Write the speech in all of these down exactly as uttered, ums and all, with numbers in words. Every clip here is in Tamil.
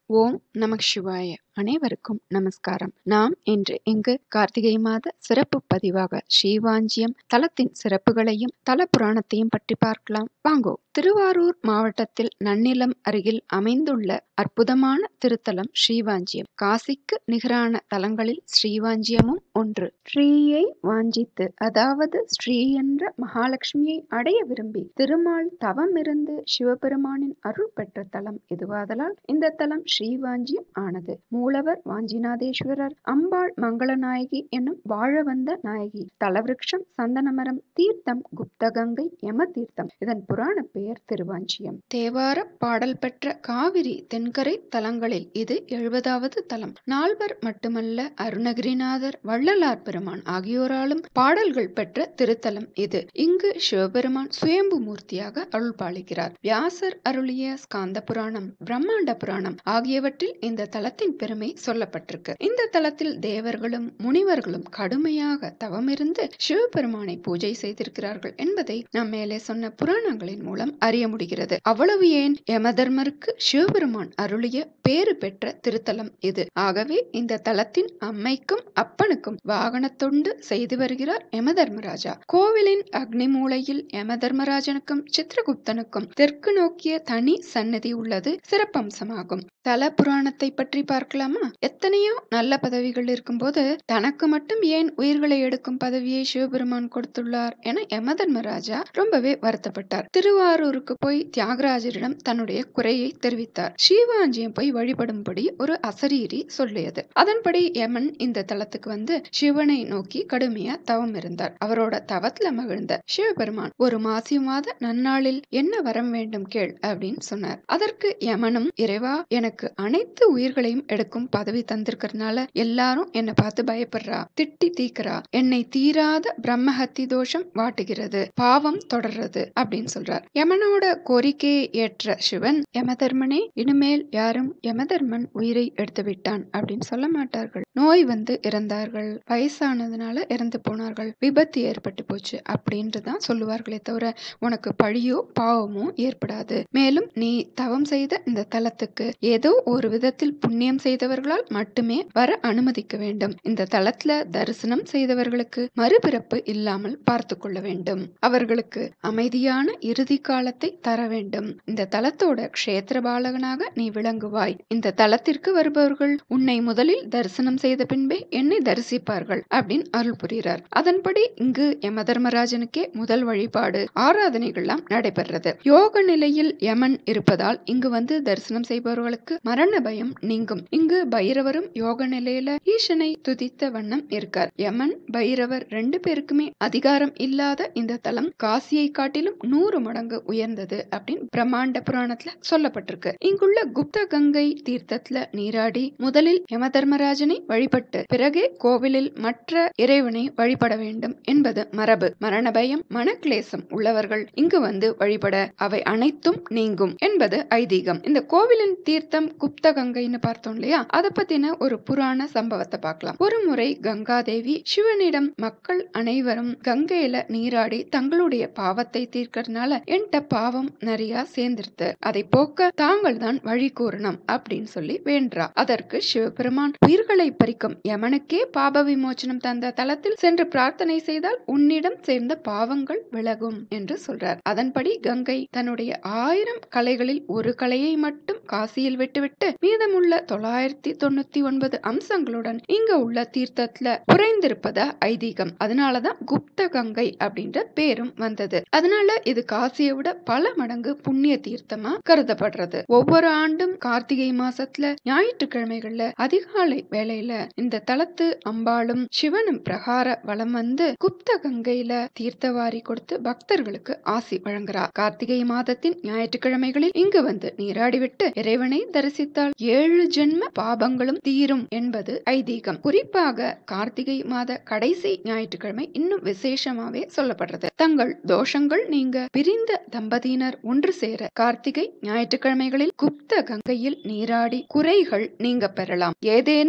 ஓம் நமக் சிவாய. அனைவருக்கும் நமஸ்காரம். நாம் இன்று இங்கு கார்த்திகை மாத சிறப்பு பதிவாக ஸ்ரீவாஞ்சியம் தலத்தின் சிறப்புகளையும் தல புராணத்தையும் பற்றி பார்க்கலாம். வாங்கோ. திருவாரூர் மாவட்டத்தில் நன்னிலம் அருகில் அமைந்துள்ள அற்புதமான திருத்தலம் ஸ்ரீவாஞ்சியம். காசிக்கு நிகரான தலங்களில் ஸ்ரீவாஞ்சியமும் ஒன்று. ஸ்ரீயை வாஞ்சித்து, அதாவது ஸ்ரீ என்ற மகாலட்சுமியை அடைய விரும்பி திருமால் தவம் இருந்து சிவபெருமானின் அருள் பெற்ற தலம் இதுவாதலால் இந்த தலம் ஸ்ரீவாஞ்சியம் ஆனது. மூலவர் வாஞ்சிநாதேஸ்வரர், அம்பாள் மங்களநாயகி என்னும் வாழ வந்த நாயகி. தலவிருட்சம் சந்தனமரம், தீர்த்தம் குப்தகங்கை யம தீர்த்தம். இதன் புராண பெயர் திருவாஞ்சியம். தேவார பாடல் பெற்ற காவிரி தென்கரை தலங்களில் இது எழுபதாவது தலம். நால்வர் மட்டுமல்ல, அருணகிரிநாதர், வள்ளலார் பெருமான் ஆகியோராலும் பாடல்கள் பெற்ற திருத்தலம் இது. இங்கு சிவபெருமான் சுயம்பு மூர்த்தியாக அருள் பாலிக்கிறார். வியாசர் அருளிய ஸ்காந்த புராணம், பிரம்மாண்ட புராணம் ஆகியவற்றில் இந்த தலத்தின் பெருமை சொல்லப்பட்டிருக்கு. இந்த தலத்தில் தேவர்களும் முனிவர்களும் கடுமையாக தவமிருந்து சிவபெருமானை பூஜை செய்திருக்கிறார்கள் என்பதை நாம் மேலே சொன்ன புராணங்களின் மூலம் அறிய முடிகிறது. அவ்வளவு ஏன், யமதர்மருக்கு சிவபெருமான் அருளிய பேறு பெற்ற திருத்தலம் இது. ஆகவே இந்த தலத்தின் அம்மைக்கும் அப்பனுக்கும் வாகன தொண்டு செய்து வருகிறார் யமதர்மராஜா. கோவிலின் அக்னி மூலையில் யமதர்மராஜனுக்கும் சித்திரகுப்தனுக்கும் தெற்கு நோக்கிய தனி சன்னதி உள்ளது சிறப்பம்சமாகும். தல புராணத்தை பற்றி பார்க்கலாமா? எத்தனையோ நல்ல பதவிகள் இருக்கும்போது தனக்கு மட்டும் ஏன் உயிர்களை எடுக்கும் பதவியை சிவபெருமான் கொடுத்துள்ளார் என யமதர்மராஜா ரொம்பவே வருத்தப்பட்டார். திருவாரூருக்கு போய் தியாகராஜரிடம் தன்னுடைய குறையை தெரிவித்தார். ஸ்ரீவாஞ்சியம் போய் வழிபடும்படி ஒரு அசரீரி சொல்லியது. அதன்படி யமன் இந்த தலத்துக்கு வந்து சிவனை நோக்கி கடுமையா தவம் இருந்தார். அவரோட தவத்துல மகிழ்ந்த சிவபெருமான் ஒரு மாசி மாத நன்னாளில் என்ன வரம் வேண்டும் கேள் அப்படின்னு சொன்னார். அதற்கு யமனும், இறைவா, எனக்கு அனைத்து உயிர்களையும் எடுக்கும் பதவி தந்திருக்கிறதுனால எல்லாரும் என்னை பார்த்து பயப்படுறா, திட்டி தீக்கிறா, என்னை தீராத பிரம்மஹத்தி தோஷம் வாட்டுகிறது, பாவம் தொடர்றது அப்படின்னு சொல்றார். யமனோட கோரிக்கையை ஏற்ற சிவன், யமதர்மனே, இனிமேல் யாரும் யமதர்மன் உயிரை எடுத்து விட்டான் அப்படின்னு சொல்ல மாட்டார்கள். நோய் வந்து இறந்தார்கள், வயசானதுனால இறந்து போனார்கள், விபத்து ஏற்பட்டு போச்சு அப்படின்ட்டுதான் சொல்லுவார்களே தவிர உனக்கு பழியோ பாவமோ ஏற்படாது. மேலும் நீ தவம் செய்த இந்த தலத்துக்கு ஏதோ ஒரு விதத்தில் புண்ணியம் செய்தவர்களால் மட்டுமே வர அனுமதிக்க வேண்டும். இந்த தலத்துல தரிசனம் செய்தவர்களுக்கு மறுபிறப்பு இல்லாமல் பார்த்து கொள்ள வேண்டும். அவர்களுக்கு அமைதியான இறுதி காலத்தை தர வேண்டும். இந்த தலத்தோட க்ஷேத்திர பாலகனாக நீ விளங்குவாய். இந்த தலத்திற்கு வருபவர்கள் உன்னை முதலில் தரிசனம் செய்த பின்பே என்னை தரிசிப்பார்கள் அப்படின்னு அருள் புரிகிறார். அதன்படி இங்கு யமதர்மராஜனுக்கே முதல் வழிபாடு ஆராதனைகள்லாம் நடைபெறுறது. யோக நிலையில் யமன் இருப்பதால் இங்கு வந்து தரிசனம் செய்பவர்களுக்கு மரண பயம் நீங்கும். இங்கு பைரவரும் யோக நிலையில ஈசனை துதித்த வண்ணம் இருக்கார். யமன், பைரவர் ரெண்டு பேருக்குமே அதிகாரம் இல்லாத இந்த தலம் காசியை காட்டிலும் நூறு மடங்கு உயர்ந்தது அப்படின்னு பிரம்மாண்ட புராணத்துல சொல்லப்பட்டிருக்கு. இங்குள்ள குப்த கங்கை தீர்த்தத்துல நீராடி முதலில் யமதர்மராஜனை வழிபட்டு பிறகே கோவிலில் மற்ற இறைவனை வழிபட வேண்டும் என்பது மரபு. மரண பயம், மனக்லேசம் உள்ளவர்கள் இங்கு வந்து வழிபட அவை அனைத்தும் நீங்கும் என்பது ஐதீகம். இந்த கோவிலின் தீர்த்தம் குப்த கங்கைன்னு பார்த்தோம் இல்லையா, அதை பத்தின ஒரு புராண சம்பவத்தை பார்க்கலாம். ஒரு முறை கங்காதேவி சிவனிடம், மக்கள் அனைவரும் கங்கையில நீராடி தங்களுடைய பாவத்தை தீர்க்கறதுனால என்கிட்ட பாவம் நிறைய சேர்ந்திருத்து, அதை போக்க தாங்கள் தான் வழி கூறணும் அப்படின்னு சொல்லி வேண்டா. அதற்கு சிவபெருமான், உயிர்களை பறிக்கும் யமனுக்கே பாப விமோச்சனம் தந்த தலத்தில் சென்று பிரார்த்தனை செய்தால் உன்னிடம் சேர்ந்த பாவங்கள் விலகும் என்று சொல்றார். அதன்படி கங்கை தன்னுடைய ஆயிரம் கலைகளில் ஒரு கலையை மட்டும் காசியில் விட்டுவிட்டு மீதமுள்ள தொள்ளாயிரத்தி தொண்ணூத்தி ஒன்பது அம்சங்களுடன் இங்க உள்ள தீர்த்தத்துல உறைந்திருப்பதா ஐதீகம். அதனாலதான் குப்த கங்கை அப்படின்ற பேரும் வந்தது. அதனால இது காசியை விட பல மடங்கு புண்ணிய தீர்த்தமா கருதப்படுறது. ஒவ்வொரு ஆண்டும் கார்த்திகை மாசத்துல ஞாயிற்றுக்கிழமைகள்ல அதிகாலை வேளையில இந்த தலத்து அம்பாளும் சிவனும் பிரகார வலம் வந்து குப்த கங்கையில தீர்த்தவாரி கொடுத்து பக்தர்களுக்கு ஆசி வழங்குறார். கார்த்திகை மாதத்தின் ஞாயிற்றுக்கிழமைகளில் இங்கு வந்து நீராடிவிட்டு இறைவனை தரிசித்தால் ஏழு ஜென்ம பாபங்களும் தீரும் என்பது ஐதீகம். குறிப்பாக கார்த்திகை மாத கடைசி ஞாயிற்றுக்கிழமை இன்னும் விசேஷமாவே சொல்லப்படுறது. தங்கள் தோஷங்கள் நீங்க பிரிந்த தம்பதியினர் ஒன்று சேர கார்த்திகை ஞாயிற்றுக்கிழமைகளில் குப்த கங்கையில் நீராடி குறைகள் நீங்க பெறலாம். ஏதேனும் ஒரு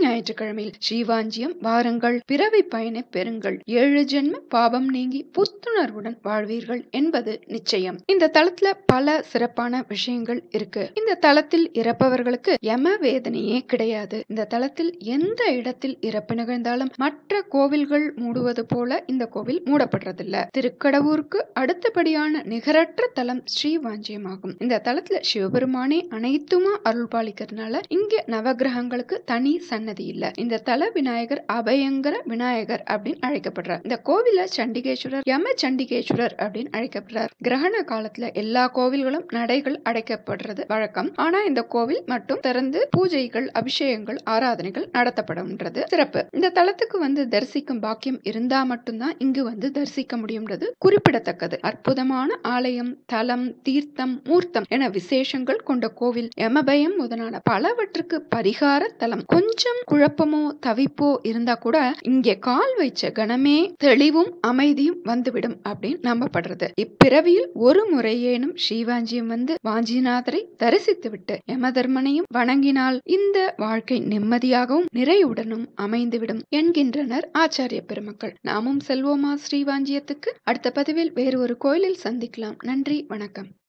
ஞாயிற்றுக்கிழமையில் ஸ்ரீவாஞ்சியம் வாருங்கள், பிறவி பயனை பெறுங்கள், ஏழு ஜென்ம பாவம் நீங்கி புத்துணர்வுடன் வாழ்வீர்கள் என்பது நிச்சயம். இந்த தலத்துல பல சிறப்பான விஷயங்கள் இருக்கு. இந்த தலத்தில் இறப்பவர்களுக்கு யம வேதனையே கிடையாது. இந்த தலத்தில் எந்த இடத்தில் இறப்பு நிகழ்ந்தாலும் மற்ற கோவில்கள் மூடுவது போல இந்த கோவில் மூடப்படுறதில்ல. திருக்கடவூருக்கு அடுத்தபடியான நிகரற்ற தலம் ஸ்ரீவாஞ்சியம் ஆகும். இந்த தலத்துல சிவபெருமானே அனைத்துமா அருள் பாலிக்கிறதுனால இங்க நவகிரகங்களுக்கு தனி சன்னதி இல்ல. இந்த தல விநாயகர் அபயங்கர விநாயகர் அப்படின்னு அழைக்கப்படுறார். இந்த கோவில சண்டிகேஸ்வரர், யம சண்டிகேஸ்வரர் அப்படின்னு அழைக்கப்படுறார். கிரகண காலத்துல எல்லா கோவில்களும் நடைகள் அடைக்கப்படுறது வழக்கம். ஆனா இந்த கோவில் மட்டும் திறந்து பூஜைகள், அபிஷேகங்கள், ஆராதனைகள் நடத்தப்படும்ன்றது சிறப்பு. இந்த தலத்துக்கு வந்து தரிசிக்கும் பாக்கியம் இருந்தா மட்டும்தான் இங்கு வந்து தரிசிக்க முடியும்ன்றது குறிப்பிடத்தக்கது. அற்புதமான ஆலயம், தலம், தீர்த்தம், மூர்த்தம் என விசேஷங்கள் கொண்ட கோவில். யமபயம் முதலான பலவற்றுக்கு பரிகார தலம். கொஞ்சம் குழப்பமோ தவிப்போ இருந்தா கூட இங்கே கால் வைச்ச கணமே தெளிவும் அமைதியும் வந்துவிடும் அப்படின்னு நம்பப்படுறது. இப்பிறவியில் ஒரு முறையேனும் ஸ்ரீவாஞ்சியம் வந்து வாஞ்சிநாதரை தரிசித்து விட்டு யமதர்மனையும் வணங்கினால் இந்த வாழ்க்கை நிம்மதியாகவும் நிறைவுடனும் அமைந்துவிடும் என்கின்றனர் ஆச்சாரிய பெருமக்கள். நாமும் செல்வோமா ஸ்ரீவாஞ்சியத்துக்கு? அடுத்த பதிவில் வேறு ஒரு கோயிலில் சந்திக்கலாம். நன்றி, வணக்கம்.